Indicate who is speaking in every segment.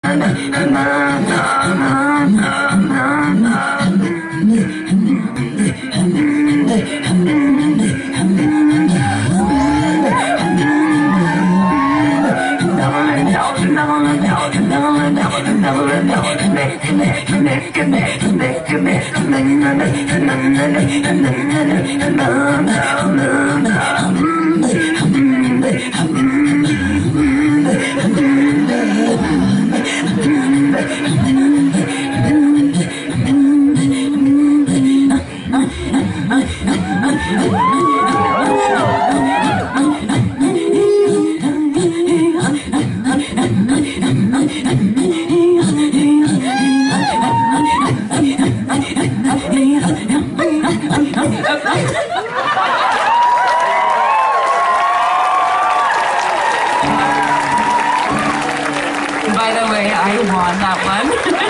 Speaker 1: By the way, I won that one.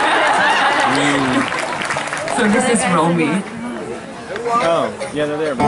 Speaker 1: So this is Romy.
Speaker 2: Oh, yeah, they're there.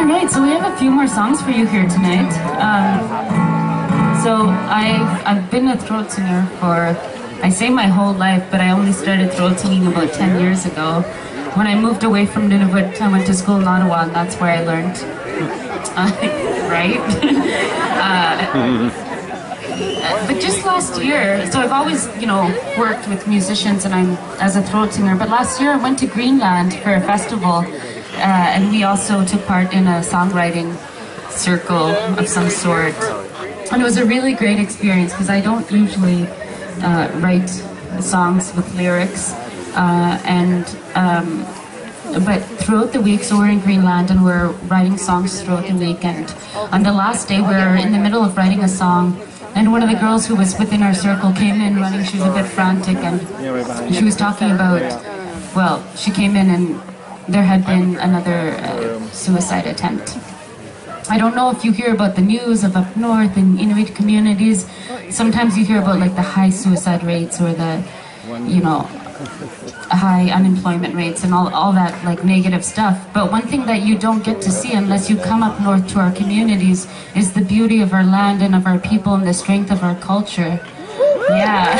Speaker 1: All right, so we have a few more songs for you here tonight. So I've been a throat singer for, I say my whole life, but I only started throat singing about 10 years ago. When I moved away from Nunavut, I went to school in Ottawa, and that's where I learned. Right? But just last year, so I've always, worked with musicians and I'm as a throat singer, but last year I went to Greenland for a festival, and we also took part in a songwriting circle of some sort. And it was a really great experience because I don't usually write songs with lyrics, but throughout the week, so we're in Greenland and we're writing songs throughout the week, and on the last day we're in the middle of writing a song, and one of the girls who was within our circle came in running. She was a bit frantic, and she was talking about, well, she came in and there had been another suicide attempt. I don't know if you hear about the news of up north in Inuit communities. Sometimes you hear about like the high suicide rates or the, high unemployment rates and all that like negative stuff. But one thing that you don't get to see unless you come up north to our communities is the beauty of our land and of our people and the strength of our culture. Yeah.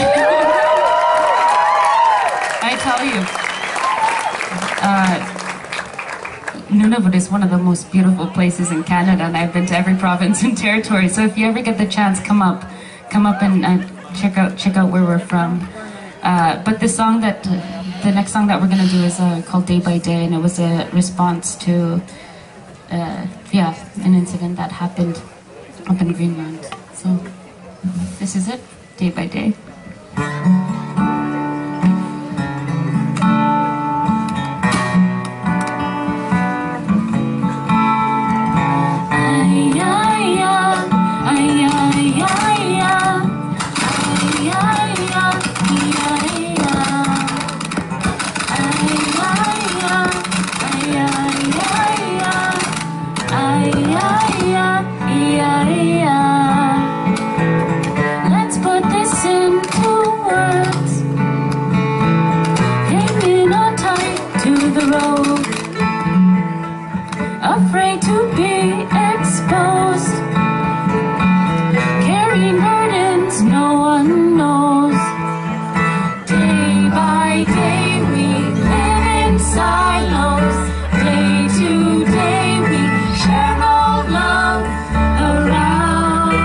Speaker 1: I tell you, Nunavut is one of the most beautiful places in Canada, and I've been to every province and territory. So if you ever get the chance, come up and check out where we're from. But the next song that we're gonna do is called Day by Day, and it was a response to, an incident that happened up in Greenland. So this is it, Day by Day.
Speaker 3: Let's put this into words. Hanging on tight to the road, afraid to be exposed, carrying burdens no one knows. Day by day we live in silos. Day to day we share no love around.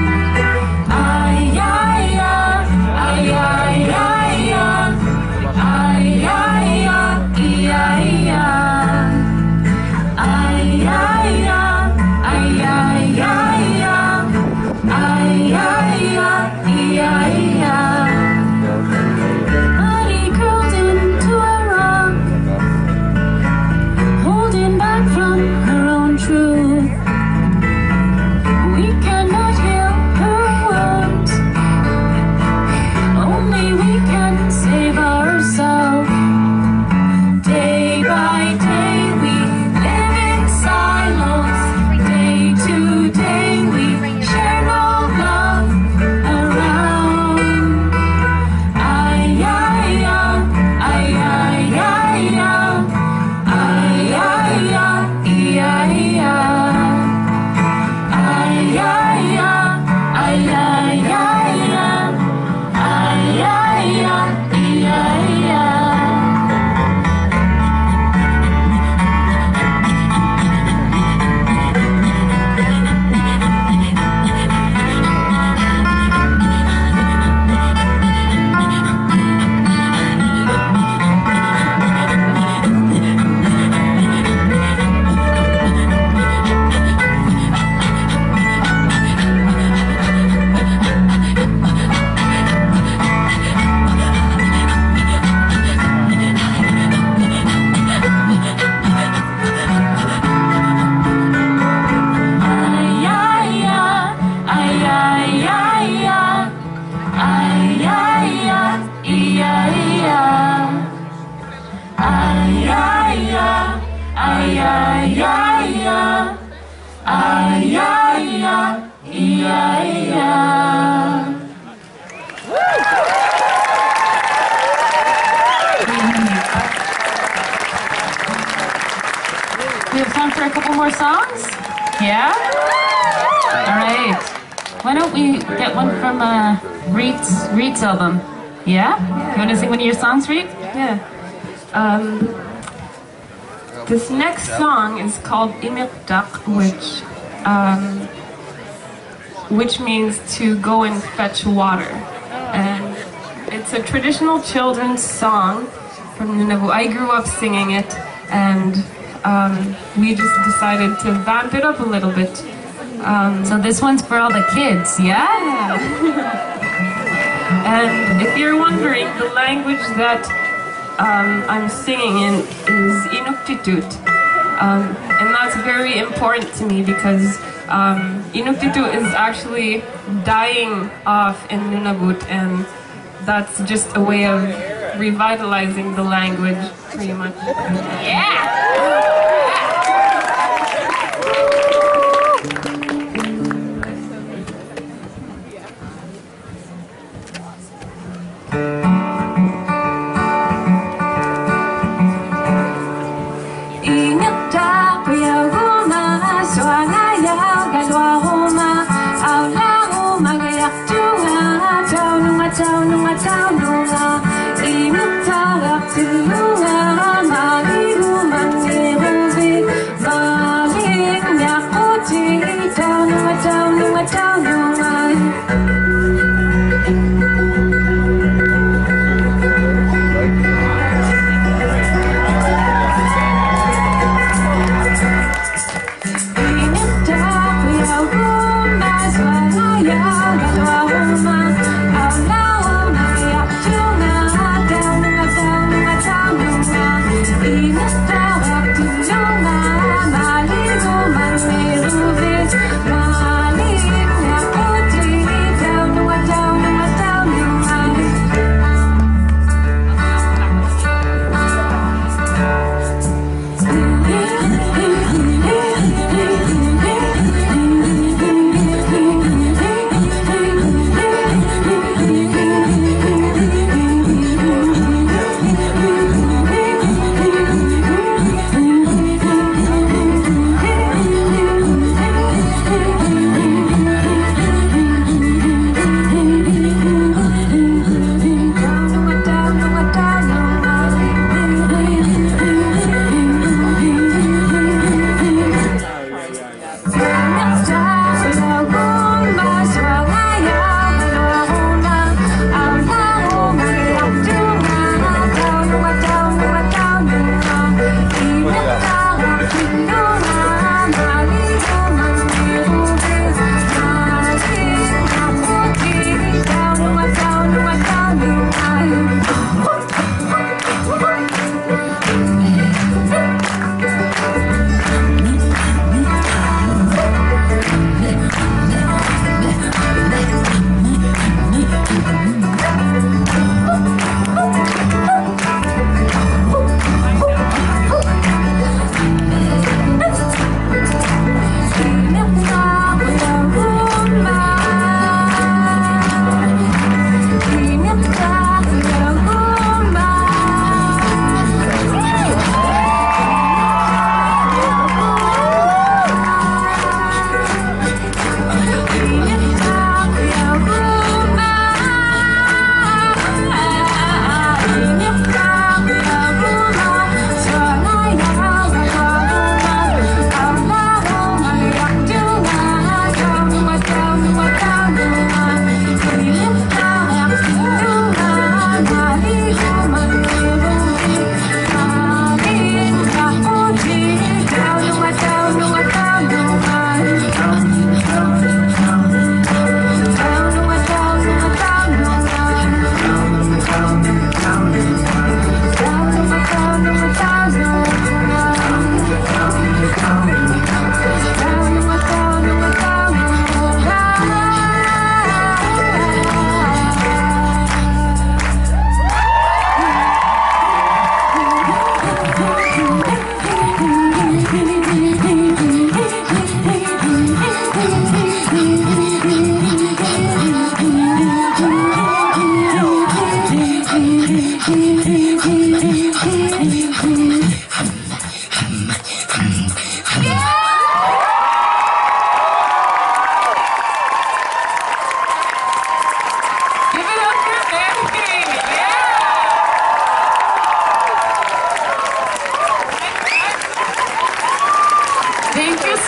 Speaker 3: Body curled into a rock, holding back from her own truth. We cannot heal her wounds, only we can save ourselves. Day by day we live in silos. Day to day we share no love around.
Speaker 1: We have time for a couple more songs? Yeah? All right. Why don't we get one from Reed's album? Yeah? You want to sing one of your songs, Reed?
Speaker 4: Yeah. This next song is called Imirtak, which means to go and fetch water. And it's a traditional children's song from Nunavut. I grew up singing it, and we just decided to vamp it up a little bit.
Speaker 1: So this one's for all the kids, yeah?
Speaker 4: And if you're wondering, the language that I'm singing in is Inuktitut. And that's very important to me because Inuktitut is actually dying off in Nunavut, and that's just a way of revitalizing the language, pretty much. Yeah!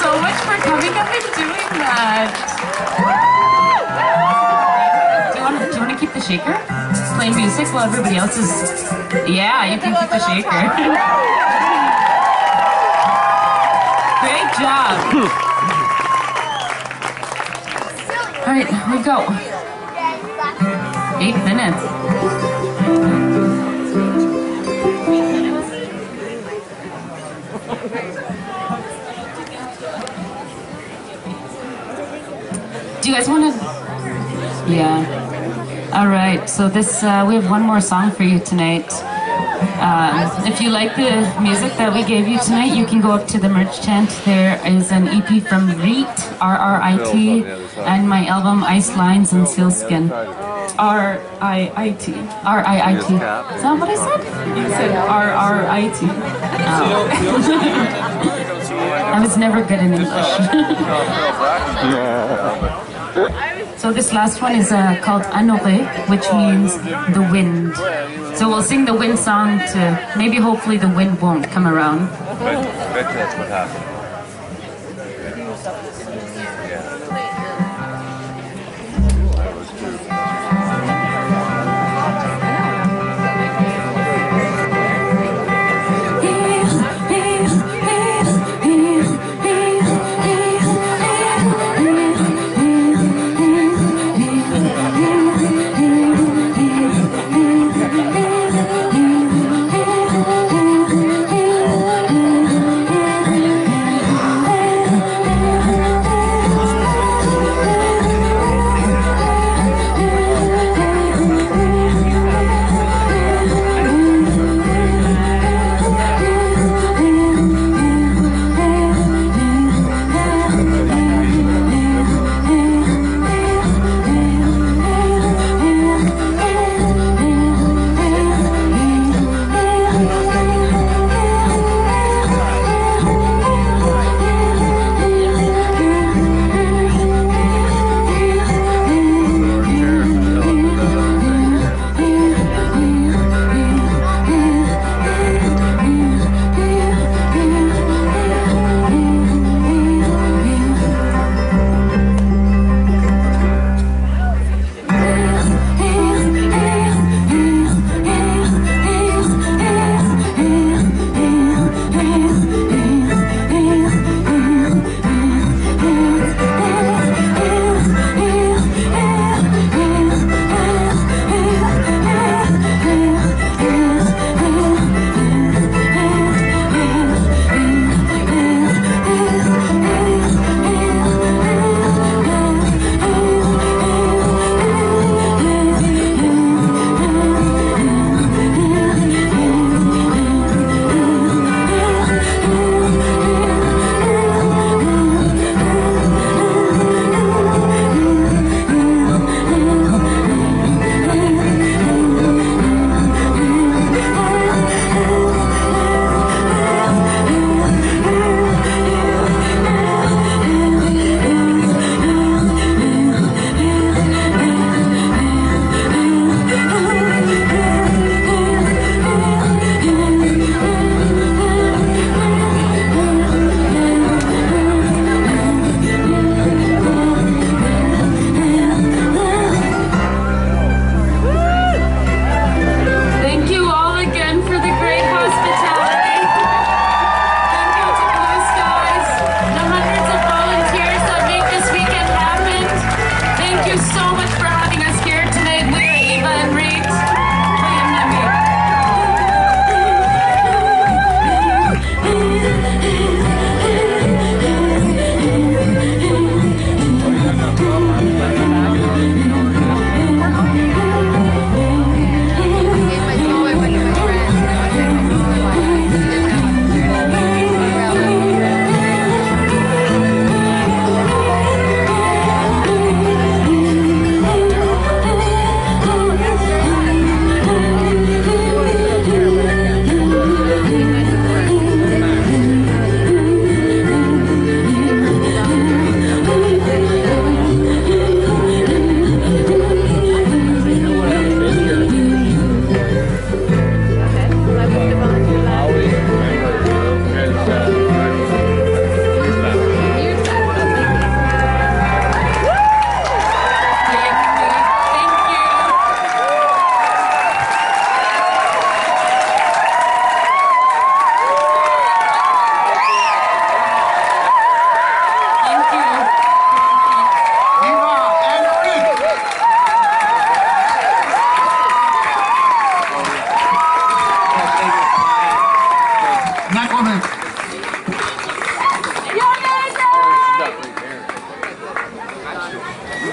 Speaker 1: so much for coming up and doing that. Do you want to keep the shaker? Play music while everybody else is... Yeah, you can keep the shaker. Great job. All right, we go. 8 minutes. Do you guys want to? Yeah. All right. So this we have one more song for you tonight. If you like the music that we gave you tonight, you can go up to the merch tent. There is an EP from RRIT, R-R-I-T, and my album Ice Lines and Sealskin. R-I-I-T. R-I-I-T. Is that what I said? You said R-R-I-T. Oh. I was never good in English. So this last one is called Anore, which means the wind. So we'll sing the wind song to maybe hopefully the wind won't come around.
Speaker 5: Bet that's what happened.
Speaker 3: I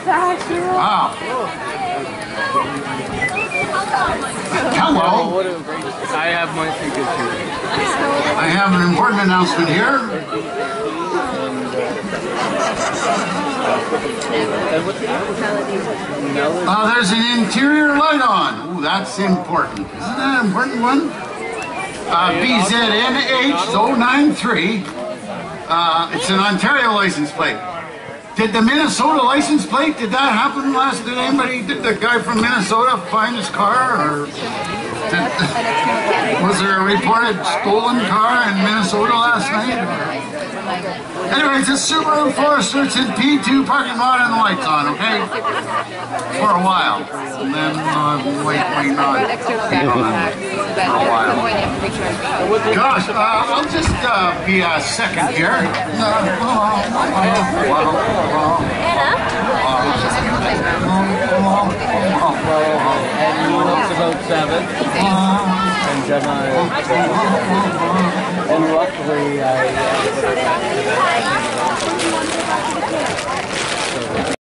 Speaker 6: Wow. Hello.
Speaker 2: I have my good too.
Speaker 6: I have an important announcement here. There's an interior light on. Ooh, that's important. Isn't that an important one? BZNH093. It's an Ontario license plate. Did the Minnesota license plate, did that happen last, did the guy from Minnesota find his car? Or was there a reported stolen car in Minnesota last night? Anyway, it's a Subaru Forester. It's in P2 parking lot and the lights on, okay? For a while. And then wait on. For a while. Gosh, I'll just be a second here.
Speaker 2: And it's about 7. And then and luckily